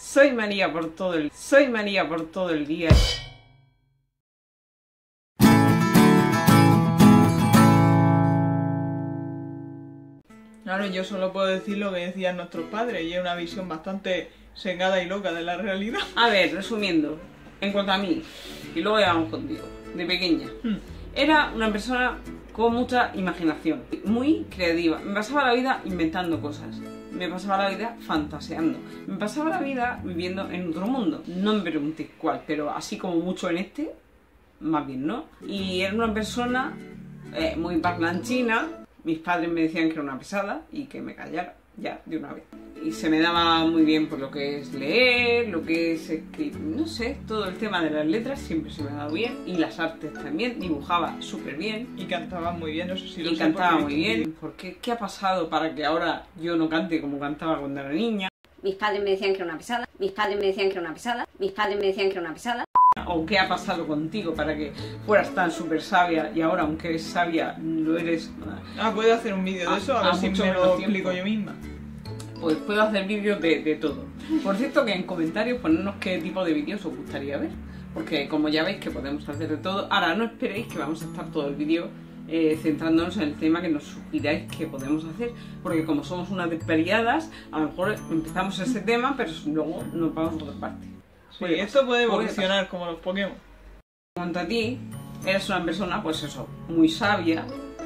Soy María por todo el día. Claro, yo solo puedo decir lo que decían nuestros padres y es una visión bastante sesgada y loca de la realidad. A ver, resumiendo, en cuanto a mí, y luego ya vamos contigo, de pequeña, era una persona con mucha imaginación, muy creativa. Me pasaba la vida inventando cosas, me pasaba la vida fantaseando, me pasaba la vida viviendo en otro mundo. No me preguntéis cuál, pero así como mucho en este, más bien no. Y era una persona muy parlanchina. Mis padres me decían que era una pesada y que me callara ya de una vez. Y se me daba muy bien por lo que es leer, lo que es escribir, no sé, todo el tema de las letras siempre se me ha dado bien. Y las artes también, dibujaba súper bien. Y cantaba muy bien, eso sí lo sé. Y cantaba muy bien. ¿Por qué? ¿Qué ha pasado para que ahora yo no cante como cantaba cuando era niña? Mis padres me decían que era una pesada, mis padres me decían que era una pesada, mis padres me decían que era una pesada. ¿O qué ha pasado contigo para que fueras tan súper sabia y ahora, aunque eres sabia, lo eres? ¿Puedo hacer un vídeo de eso? A ver si me lo explico yo misma. Pues puedo hacer vídeos de todo. Por cierto, que en comentarios ponednos qué tipo de vídeos os gustaría ver, porque como ya veis que podemos hacer de todo. Ahora no esperéis que vamos a estar todo el vídeo centrándonos en el tema que nos sugiráis que podemos hacer, porque como somos unas desperiadas, a lo mejor empezamos ese tema, pero luego nos vamos a otra parte. Sí, esto puede evolucionar como los Pokémon. En cuanto a ti, eres una persona, pues eso, muy sabia,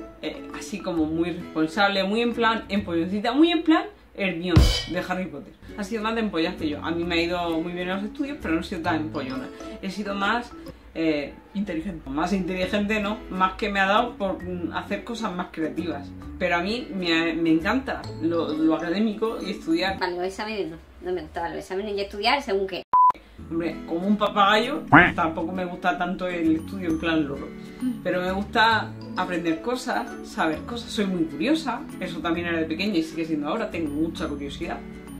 así como muy responsable, muy en plan empolloncita, muy en plan Hermione de Harry Potter. Ha sido más de empollas que yo. A mí me ha ido muy bien en los estudios, pero no he sido tan empollona. He sido más inteligente. Más inteligente, ¿no? Más que me ha dado por hacer cosas más creativas. Pero a mí me encanta lo académico y estudiar. Vale, los exámenes no me gustaban los exámenes y estudiar según qué. Hombre, como un papagayo, tampoco me gusta tanto el estudio en plan loro. Pero me gusta aprender cosas, saber cosas. Soy muy curiosa, eso también era de pequeña y sigue siendo ahora. Tengo mucha curiosidad.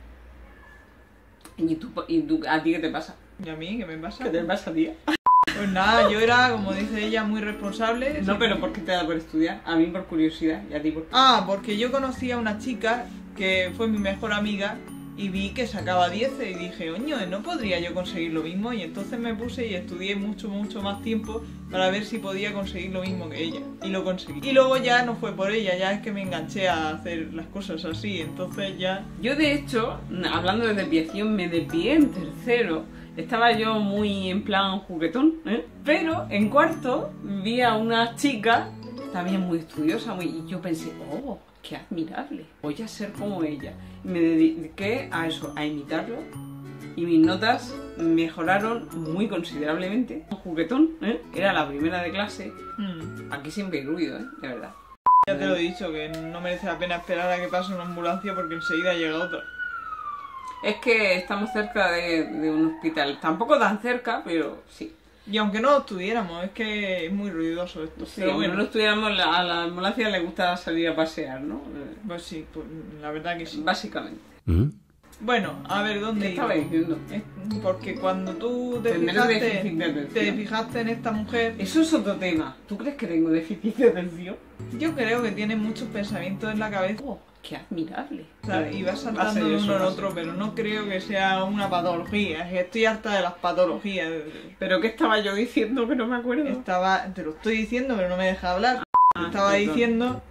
¿Y tú, a ti qué te pasa? ¿Y a mí qué me pasa? ¿Qué te pasa, tía? Pues nada, yo era, como dice ella, muy responsable. No, pero ¿por qué te da por estudiar? A mí por curiosidad y a ti por qué. Porque yo conocí a una chica que fue mi mejor amiga y vi que sacaba 10 y dije, oño, ¿no podría yo conseguir lo mismo? Y entonces me puse y estudié mucho más tiempo para ver si podía conseguir lo mismo que ella. Y lo conseguí. Y luego ya no fue por ella, ya es que me enganché a hacer las cosas así, entonces ya... Yo de hecho, hablando de desviación, me desvié en tercero. Estaba yo muy en plan juguetón, pero en cuarto vi a una chica también muy estudiosa, y yo pensé, oh, qué admirable, voy a ser como ella. Y me dediqué a eso, a imitarlo, y mis notas mejoraron muy considerablemente. Un juguetón, era la primera de clase. Aquí siempre hay ruido, de verdad. Ya te lo he dicho, que no merece la pena esperar a que pase una ambulancia porque enseguida llega otra. Es que estamos cerca de un hospital, tampoco tan cerca, pero sí. Y aunque no lo estuviéramos, es que es muy ruidoso esto. Sí, pero bueno, no estuviéramos, a la ambulancia le gusta salir a pasear, ¿no? Pues sí, pues la verdad que sí. Básicamente. Bueno, a ver, ¿dónde ¿Qué estaba diciendo? Porque cuando tú te fijaste en esta mujer... Eso es otro tema. ¿Tú crees que tengo déficit de atención? Yo creo que tienes muchos pensamientos en la cabeza. Oh, ¡qué admirable! Claro, y vas saltando de uno en otro, pero no creo que sea una patología. Estoy harta de las patologías. ¿Pero qué estaba yo diciendo que no me acuerdo? Te lo estoy diciendo, pero no me deja hablar. Estaba diciendo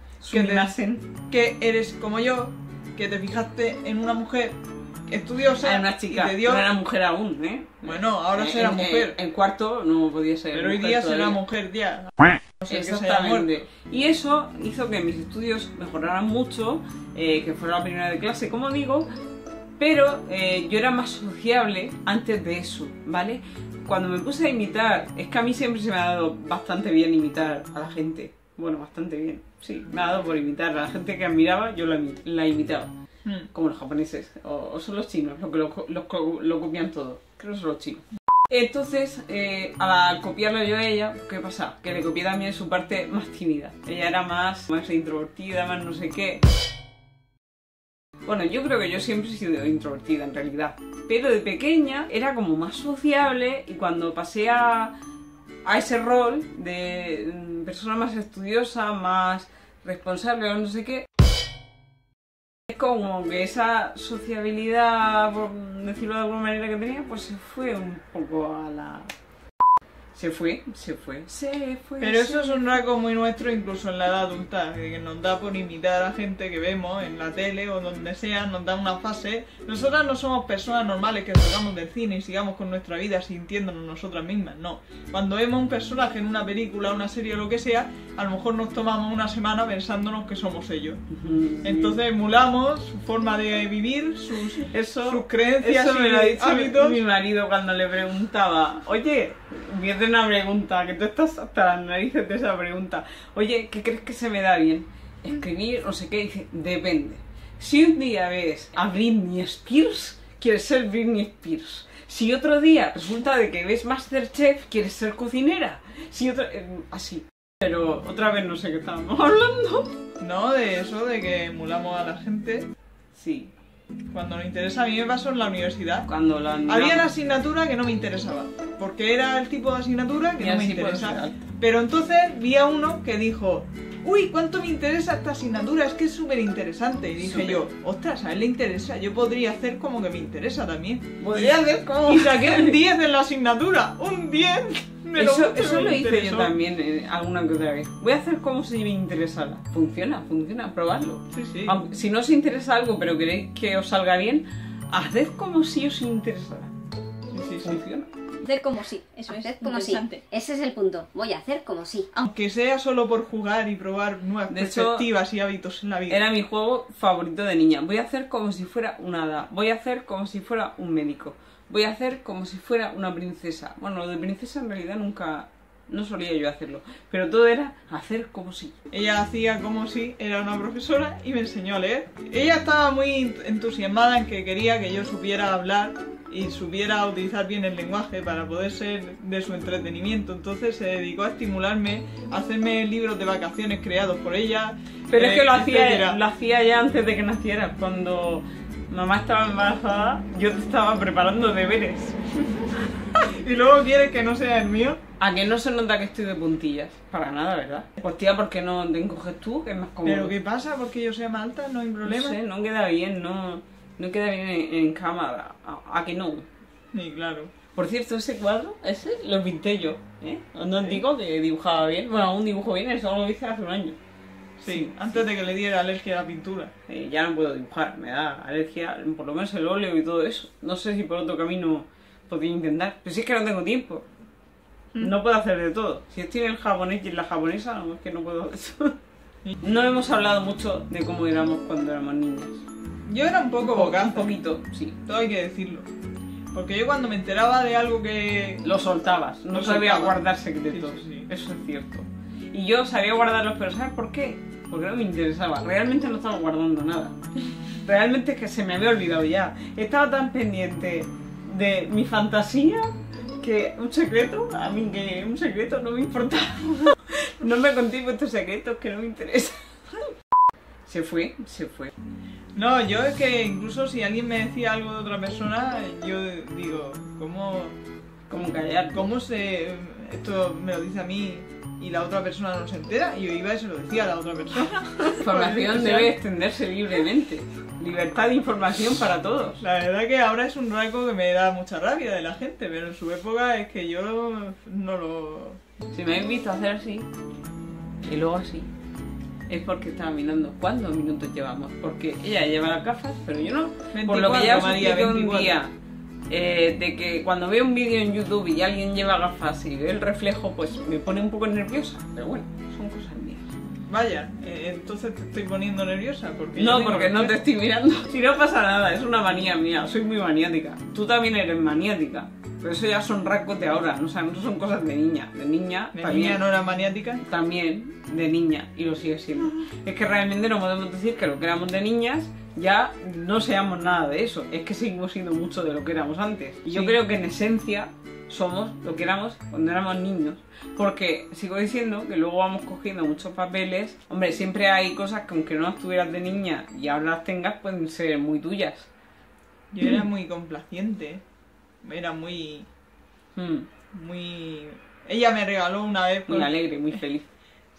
que eres como yo, que te fijaste en una mujer estudiosa. Era una chica, y te dio... no era mujer aún, Bueno, ahora será mujer. En cuarto no podía ser. Pero hoy día será mujer ya. No sé. Exactamente. Y eso hizo que mis estudios mejoraran mucho, que fuera la primera de clase, como digo, pero yo era más sociable antes de eso, ¿vale? Cuando me puse a imitar, es que a mí siempre se me ha dado bastante bien imitar a la gente. Bueno, bastante bien, sí, me ha dado por imitar a la gente que admiraba, yo la imitaba. Como los japoneses, o son los chinos, los que lo copian todo. Creo que son los chinos. Entonces, al copiarlo yo a ella, ¿qué pasa? Que le copié también su parte más tímida. Ella era más introvertida, más no sé qué. Bueno, yo creo que yo siempre he sido introvertida en realidad. Pero de pequeña era como más sociable y cuando pasé a ese rol de persona más estudiosa, más responsable o no sé qué, Es como que esa sociabilidad, por decirlo de alguna manera, que tenía, pues se fue un poco a la... Se fue. Pero eso es un rasgo muy nuestro incluso en la edad adulta, que nos da por imitar a gente que vemos en la tele o donde sea, nos da una fase. Nosotras no somos personas normales que salgamos del cine y sigamos con nuestra vida sintiéndonos nosotras mismas, no. Cuando vemos un personaje en una película, una serie o lo que sea, a lo mejor nos tomamos una semana pensándonos que somos ellos. Entonces emulamos su forma de vivir, sus creencias eso me lo ha dicho hábitos. mi marido cuando le preguntaba, oye, viene una pregunta, que tú estás hasta las narices de esa pregunta, oye, ¿qué crees que se me da bien? Escribir, no sé qué, dice, depende. Si un día ves a Britney Spears, quieres ser Britney Spears. Si otro día resulta de que ves Masterchef, quieres ser cocinera. Si otro... así. Pero otra vez no sé qué estábamos hablando. No, de eso, de que emulamos a la gente. Sí. Cuando nos interesa, a mí me pasó en la universidad. Cuando la... Había una asignatura que no me interesaba, porque era el tipo de asignatura que no me interesaba. Pero entonces vi a uno que dijo, uy, ¿cuánto me interesa esta asignatura? Es que es súper interesante. Y dije yo, ostras, a él le interesa, yo podría hacer como que me interesa también. Podría hacer como... Y saqué un 10 en la asignatura, un 10. Eso lo hice yo también alguna que otra vez. Voy a hacer como si me interesara. Funciona, probarlo. Sí. Aunque, si no os interesa algo pero queréis que os salga bien, haced como si os interesara. Sí. Funciona. Hacer como si, eso es. Hacer como si. Ese es el punto. Voy a hacer como si. Aunque sea solo por jugar y probar nuevas perspectivas y hábitos en la vida. Era mi juego favorito de niña. Voy a hacer como si fuera una hada. Voy a hacer como si fuera un médico. Voy a hacer como si fuera una princesa. Bueno, lo de princesa en realidad nunca... No solía yo hacerlo. Pero todo era hacer como si. Ella hacía como si era una profesora y me enseñó a leer. Ella estaba muy entusiasmada en que quería que yo supiera hablar y supiera utilizar bien el lenguaje para poder ser de su entretenimiento. Entonces se dedicó a estimularme, a hacerme libros de vacaciones creados por ella. Pero es que lo hacía ya antes de que naciera. Cuando mamá estaba embarazada, yo te estaba preparando deberes. ¿Y luego quieres que no sea el mío? ¿A que no se nota que estoy de puntillas? Para nada, ¿verdad? Pues tía, ¿por qué no te encoges tú? Que es más cómodo. ¿Pero qué pasa? ¿Porque yo sea más alta? No hay problema. No sé, no queda bien, no queda bien en cámara. ¿A que no? Sí, claro. Por cierto, ese cuadro, lo pinté yo, ¿eh? No os digo que dibujaba bien. Bueno, aún dibujo bien, eso lo hice hace un año. Sí, antes de que le diera alergia a la pintura. Ya no puedo dibujar, me da alergia, por lo menos el óleo y todo eso. No sé si por otro camino podría intentar, pero si es que no tengo tiempo. No puedo hacer de todo. Si estoy en el japonés y en la japonesa, no, es que no puedo hacer eso. No hemos hablado mucho de cómo éramos cuando éramos niñas. Yo era un poco vocazo. Un poquito, sí. Todo hay que decirlo. Porque yo cuando me enteraba de algo que... Lo soltabas, no sabía guardar secretos. Sí. Eso es cierto. Y yo sabía guardarlos, pero ¿sabes por qué? Porque no me interesaba. Realmente no estaba guardando nada. Realmente es que se me había olvidado ya. Estaba tan pendiente de mi fantasía que un secreto, a mí que un secreto no me importaba. No me conté estos secretos que no me interesan. Se fue. No, yo es que incluso si alguien me decía algo de otra persona, yo digo, ¿cómo callar? Esto me lo dice a mí y la otra persona no se entera? Y yo iba y se lo decía a la otra persona. La información debe extenderse libremente. Libertad de información para todos. La verdad que ahora es un rasgo que me da mucha rabia de la gente, pero en su época es que yo no lo... Si me habéis visto hacer así y luego así, es porque estaba mirando cuántos minutos llevamos. Porque ella lleva las gafas, pero yo no. 24, por lo que ya os María, expliqué un 24. día, de que cuando veo un vídeo en YouTube y alguien lleva gafas y ve el reflejo, pues me pone un poco nerviosa. Pero bueno, son cosas mías. Vaya, entonces te estoy poniendo nerviosa porque... No, porque no te estoy mirando. Si no pasa nada, es una manía mía, soy muy maniática. Tú también eres maniática. Pero eso ya son rasgos de ahora, no son cosas de niña. De niña ¿De también. niña no era maniática? También de niña, y lo sigue siendo. Es que realmente no podemos decir que lo que éramos de niñas ya no seamos nada de eso. Es que seguimos siendo mucho de lo que éramos antes. Y yo creo que en esencia somos lo que éramos cuando éramos niños. Porque sigo diciendo que luego vamos cogiendo muchos papeles. Hombre, siempre hay cosas que aunque no las tuvieras de niña y ahora las tengas, pueden ser muy tuyas. Yo era muy complaciente. Era muy... Ella me regaló una vez... Muy alegre, muy feliz.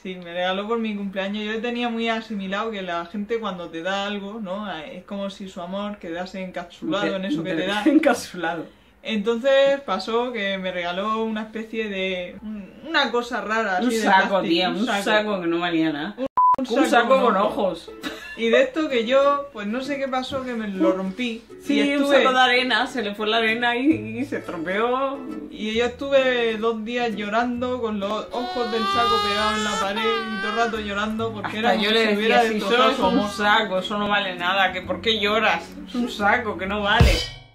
Sí, me regaló por mi cumpleaños. Yo tenía muy asimilado que la gente cuando te da algo, ¿no? Es como si su amor quedase encapsulado en eso que te da. Encapsulado. Entonces pasó que me regaló una especie de... una cosa rara así Un de saco, plástico, tía, un saco que no valía nada. un saco con ojos. Y de esto que yo, pues no sé qué pasó, que me lo rompí. Sí, y un saco de arena, se le fue la arena y se estropeó. Y yo estuve 2 días llorando con los ojos del saco pegados en la pared y todo el rato llorando porque Hasta era yo como le si hubiera decía, si destrozado solo su es un amor. saco, eso no vale nada, que ¿por qué lloras? Es un saco, que no vale.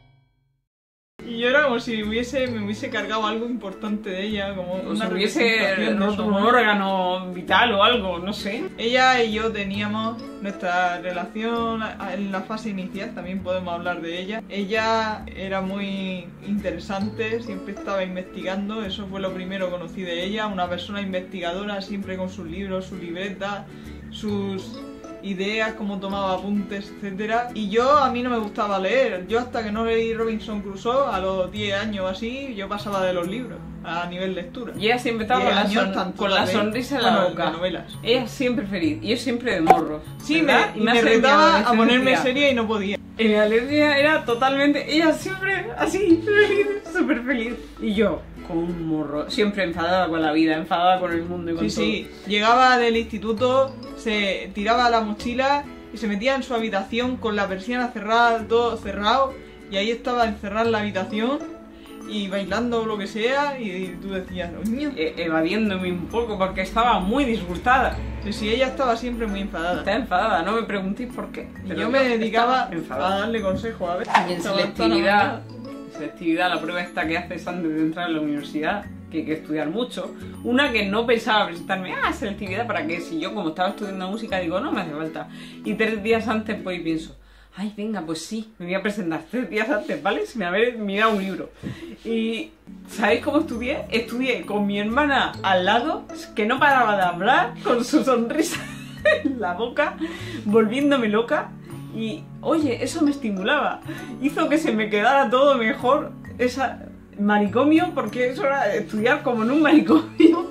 Y yo era como si me hubiese cargado algo importante de ella, como O una si hubiese representación de su roto un amor. órgano vital o algo, no sé. Ella y yo teníamos nuestra relación en la fase inicial, también podemos hablar de ella. Ella era muy interesante, siempre estaba investigando, eso fue lo primero que conocí de ella, una persona investigadora, siempre con sus libros, su libreta, sus ideas, cómo tomaba apuntes, etcétera. Y a mí no me gustaba leer. Yo hasta que no leí Robinson Crusoe, a los 10 años o así, yo pasaba de los libros a nivel lectura. Y ella siempre estaba 10 con años, tanto con la de- sonrisa en la bueno, boca. de novelas. Ella siempre feliz, y yo siempre de morros. Sí, ¿verdad? me hace mi retaba a ponerme adolescencia. seria y no podía. Y mi alergia era totalmente. Ella siempre así, feliz, súper feliz. Y yo, con un morro, siempre enfadada con la vida, enfadada con el mundo y con Sí, todo. sí. Llegaba del instituto, se tiraba la mochila y se metía en su habitación con la persiana cerrada, todo cerrado. Y ahí estaba encerrada en la habitación y bailando o lo que sea. Y tú decías, niño. Evadiéndome un poco porque estaba muy disgustada. Sí, sí, ella estaba siempre muy enfadada. Estaba enfadada, no me preguntéis por qué. Y pero yo me dedicaba estaba a enfadada. darle consejos, a ver. Y en Estaba selectividad, la prueba esta que haces antes de entrar a la universidad, que hay que estudiar mucho. Una que no pensaba presentarme, selectividad, ¿para qué? Si yo como estaba estudiando música digo, no me hace falta. Y 3 días antes pues pienso, ay, venga, pues sí, me voy a presentar 3 días antes, ¿vale? Sin haber mirado un libro. Y ¿sabéis cómo estudié? Estudié con mi hermana al lado, que no paraba de hablar, con su sonrisa en la boca, volviéndome loca. Y, oye, eso me estimulaba. Hizo que se me quedara todo mejor, esa manicomio, porque eso era estudiar como en un manicomio.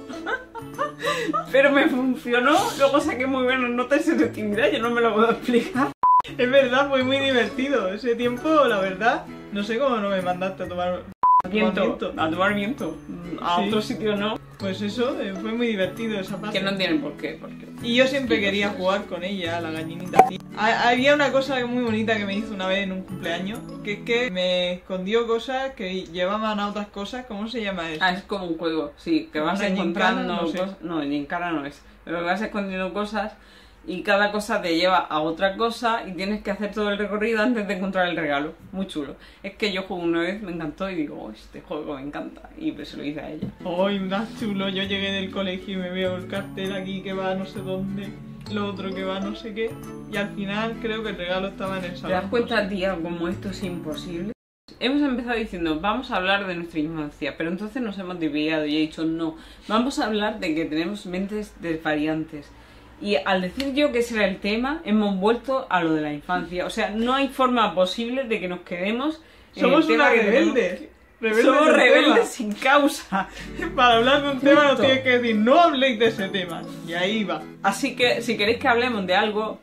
Pero me funcionó, luego saqué muy buenas notas en selectividad, yo no me lo puedo explicar. Es verdad, fue muy divertido. Ese tiempo, la verdad, no sé cómo no me mandaste a tomar Viento, a tomar viento. A Sí. otro sitio no, Pues eso, fue muy divertido esa parte. que no tienen por qué. Y yo siempre Sí, quería pues, jugar con ella, la gallinita. Había una cosa muy bonita que me hizo una vez en un cumpleaños, que es que me escondió cosas que llevaban a otras cosas. ¿Cómo se llama eso? Es como un juego, sí, que vas Una encontrando gincana, no sé. cosas. No, gincana no es. Pero que vas escondiendo cosas y cada cosa te lleva a otra cosa y tienes que hacer todo el recorrido antes de encontrar el regalo. Muy chulo. Es que yo jugué una vez, me encantó y digo, este juego me encanta. Y pues se lo hice a ella. ¡Ay, más chulo! Yo llegué del colegio y me veo el cartel aquí que va no sé dónde, lo otro que va no sé qué. Y al final creo que el regalo estaba en el ¿Te salón. das cuenta, tía, como esto es imposible? Hemos empezado diciendo, vamos a hablar de nuestra infancia, pero entonces nos hemos desviado y he dicho, no, vamos a hablar de que tenemos mentes desvariantes. Y al decir yo que ese era el tema, hemos vuelto a lo de la infancia. O sea, no hay forma posible de que nos quedemos en Somos el tema unas que tenemos. rebeldes. Somos del rebeldes tema. sin causa. Para hablar de un tema nos Punto. tienes que decir, no habléis de ese tema. Y ahí va. Así que si queréis que hablemos de algo,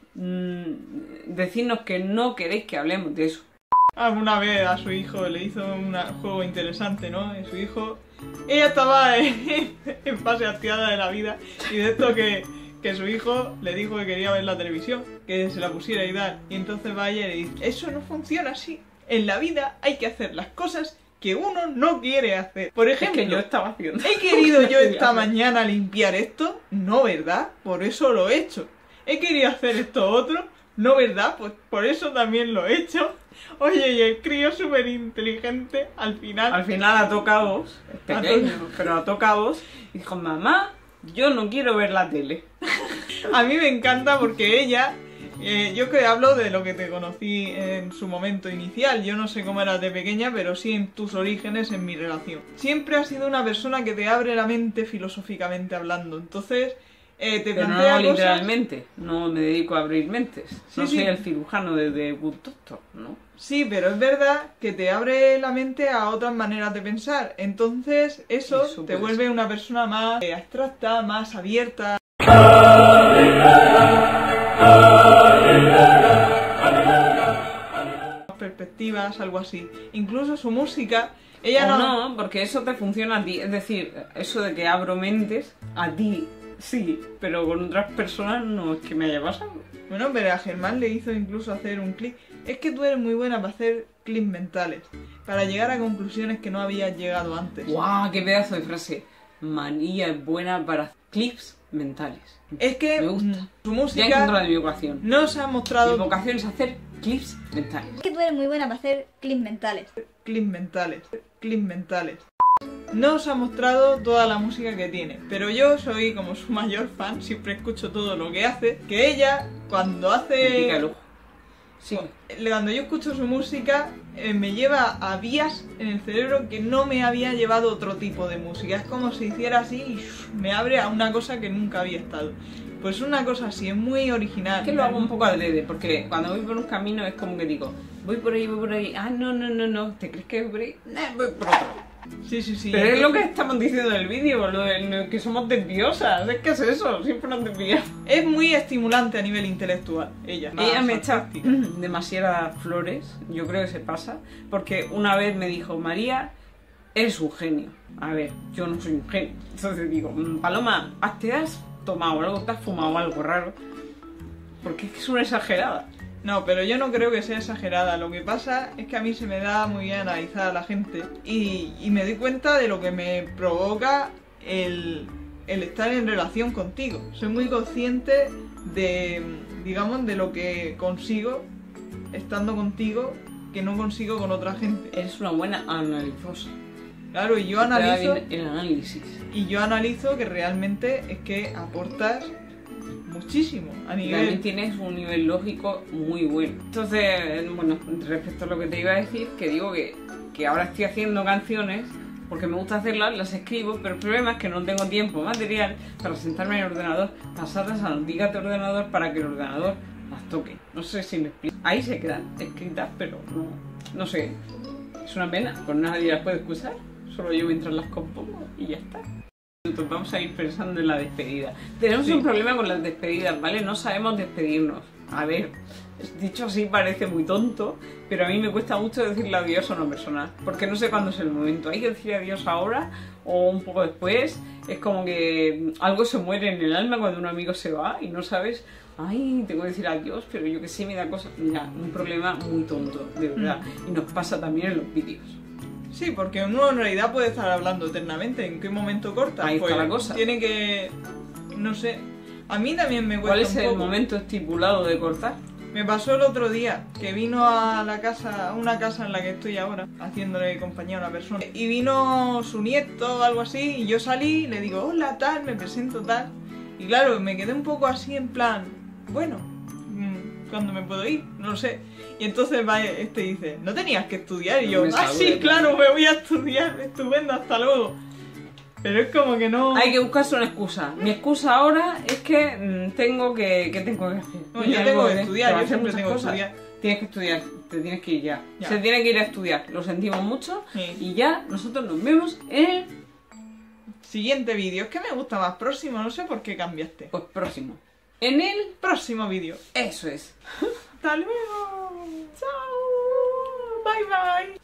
decidnos que no queréis que hablemos de eso. Alguna vez a su hijo le hizo un juego interesante, ¿no? Y su hijo... Ella estaba en fase activada de la vida y de esto que su hijo le dijo que quería ver la televisión, que se la pusiera y tal. Y entonces va ella y le dice, eso no funciona así. En la vida hay que hacer las cosas que uno no quiere hacer. Por Es ejemplo, que yo estaba haciendo. ¿he querido yo esta mañana limpiar esto? No, ¿verdad? Por eso lo he hecho. ¿He querido hacer esto otro? No, ¿verdad? Pues por eso también lo he hecho. Oye, y el crío súper inteligente, al final... Al final ató cabos, es pequeño, pero ató cabos y dijo, mamá, yo no quiero ver la tele. A mí me encanta porque ella... yo que hablo de lo que te conocí en su momento inicial. Yo no sé cómo eras de pequeña, pero sí en tus orígenes en mi relación. Siempre has sido una persona que te abre la mente filosóficamente hablando. Entonces... te Pero plantea no cosas... literalmente, no me dedico a abrir mentes. No Sí, soy sí. el cirujano de Good Doctor, ¿no? Sí, pero es verdad que te abre la mente a otras maneras de pensar. Entonces eso Eso te puede vuelve una persona más abstracta, más abierta. Perspectivas, algo así. Incluso su música, ella O no, porque eso te funciona a ti. Es decir, eso de que abro mentes, a ti sí, pero con otras personas no es que me haya pasado. Bueno, pero a Germán le hizo incluso hacer un clic. Es que tú eres muy buena para hacer clics mentales, para llegar a conclusiones que no habías llegado antes. ¡Guau! ¡Qué pedazo de frase! María es buena para clips mentales. Es que Me gusta. su Ya he música encontrado mi vocación. no se ha Mi mostrado vocación es hacer clips mentales. Es que tú eres muy buena para hacer clics mentales. clics mentales, clics mentales. No os ha mostrado toda la música que tiene, pero yo soy como su mayor fan, siempre escucho todo lo que hace, que ella cuando Me pica el hace... ojo. Sí. Cuando yo escucho su música me lleva a vías en el cerebro que no me había llevado otro tipo de música. Es como si hiciera así y me abre a una cosa que nunca había estado. Pues una cosa así, es muy original. Es que lo hago un poco adrede, porque cuando voy por un camino es como que digo, voy por ahí, ah, no, ¿te crees que voy por ahí? Voy por otro. Sí, sí, sí. Pero es lo que estamos diciendo en el vídeo, lo de que somos desviosas, es que es eso, siempre nos desviamos. Es muy estimulante a nivel intelectual, ella. Ella me echa fantástica. demasiadas flores, yo creo que se pasa, porque una vez me dijo, María, eres un genio. A ver, yo no soy un genio. Entonces digo, Paloma, ¿te has tomado algo, te has fumado algo raro? Porque es que es una exagerada. No, pero yo no creo que sea exagerada. Lo que pasa es que a mí se me da muy bien analizar a la gente y me doy cuenta de lo que me provoca el estar en relación contigo. Soy muy consciente de, digamos, de lo que consigo estando contigo que no consigo con otra gente. Eres una buena analizosa. Claro, y yo Te da analizo bien el análisis. y yo analizo que realmente es que aportas muchísimo a Y también nivel... tienes un nivel lógico muy bueno. Entonces, bueno, respecto a lo que te iba a decir, que digo que ahora estoy haciendo canciones porque me gusta hacerlas, las escribo, pero el problema es que no tengo tiempo material para sentarme en el ordenador, pasarlas al dígate ordenador para que el ordenador las toque. No sé si me explico. Ahí se quedan escritas, pero no sé. Es una pena, pues nadie las puede escuchar, solo yo mientras las compongo y ya está. Entonces vamos a ir pensando en la despedida. Tenemos un problema con las despedidas, ¿vale? No sabemos despedirnos. A ver, dicho así parece muy tonto, pero a mí me cuesta mucho decirle adiós a una persona, porque no sé cuándo es el momento. Hay que decir adiós ahora o un poco después. Es como que algo se muere en el alma cuando un amigo se va y no sabes, ay, tengo que decir adiós, pero yo que sé, me da cosa. Mira, un problema muy tonto, de verdad. Y nos pasa también en los vídeos. Sí, porque uno en realidad puede estar hablando eternamente. ¿En qué momento corta? Ahí está Pues la cosa. tiene que... no sé. A mí también me cuesta ¿Cuál es un el poco. momento estipulado de cortar? Me pasó el otro día que vino a la casa, a una casa en la que estoy ahora, haciéndole compañía a una persona. Y vino su nieto o algo así, y yo salí y le digo, hola, tal, me presento tal. Y claro, me quedé un poco así en plan, bueno, ¿cuándo me puedo ir? No lo sé. Y entonces va este y dice, ¿no tenías que estudiar? Y yo, Me ah, sabe, sí, claro, me voy a estudiar, estupendo, hasta luego. Pero es como que no... Hay que buscarse una excusa. Mi excusa ahora es que tengo que... ¿Qué tengo que hacer? No, Y yo algo tengo que de- estudiar, te va a yo hacer siempre muchas tengo que cosas. estudiar. Tienes que estudiar, te tienes que ir ya. Ya. Se tiene que ir a estudiar, lo sentimos mucho. Sí. Y ya, nosotros nos vemos en el Siguiente vídeo, es que me gusta más próximo, no sé por qué cambiaste. pues, próximo. En el... Próximo vídeo. Eso es. Hasta luego. Chao. Bye bye.